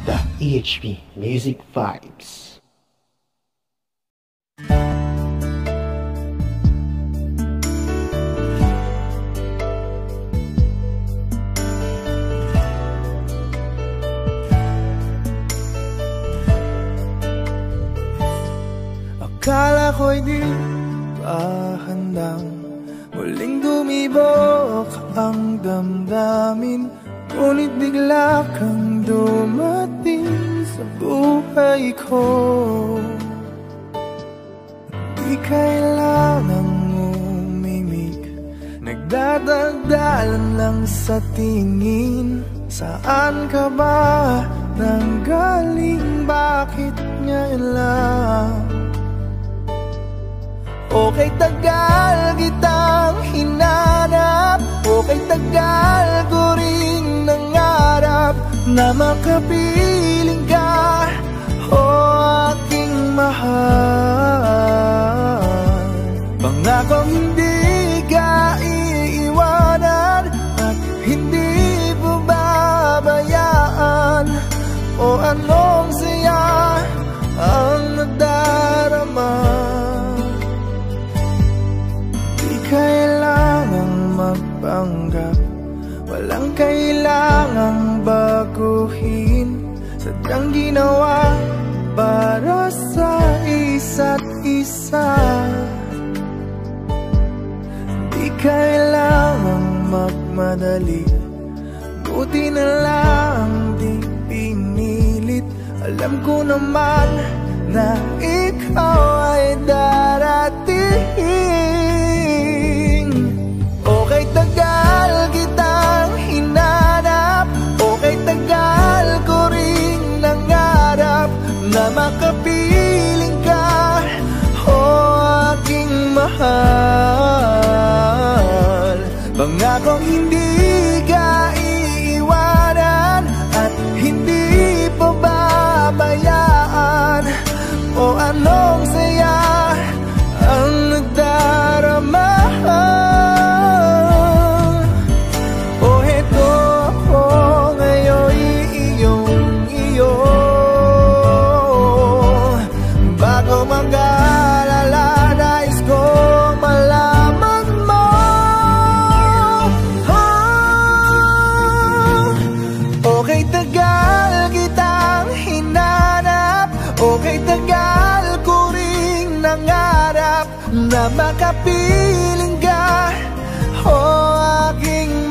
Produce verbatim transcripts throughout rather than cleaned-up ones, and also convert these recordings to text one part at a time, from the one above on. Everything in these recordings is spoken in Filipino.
The E H P Music Vibes. Akala ko'y di pa handang muling dumibok ang damdamin, ngunit bigla kang dumating sa buhay ko. Di kailangang umimik, nagdadagdalan lang sa tingin. Saan ka ba nanggaling? Bakit ngayon lang? Okay, tagal kitang hinanap, okay, tagal ko rin nangarap na makapiling ka, o aking mahal. Pangakong hindi ka iiwanan at hindi babayaan, o anong saya ang nadarama. Kailangang magpanggap, walang kailangang baguhin, sadyang ginawa para sa isa't isa. Di kailangang magmadali, buti na lang di pinilit. Alam ko naman na ikaw ay darating. Okay, tagal kitang hinanap, okay, tagal ko rin nangarap na makapiling ka, o aking mahal. Pangakong hindi ka iiwanan at hindi pababayaan, o anong saya ang nagdarama. Na makapiling ka, o aking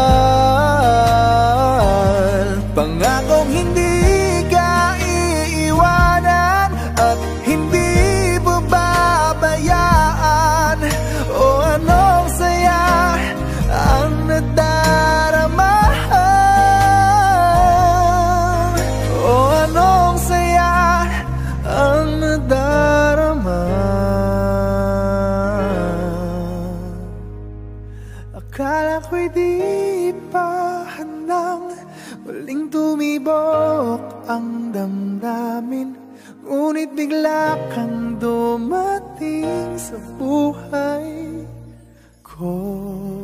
mahal. Pangakong hindi ka iiwanan at hindi babayaan, o anong saya ang nadarama, o anong saya ang nadarama. Akala ko'y di pa handang muling tumibok ang damdamin, ngunit bigla kang dumating sa buhay ko.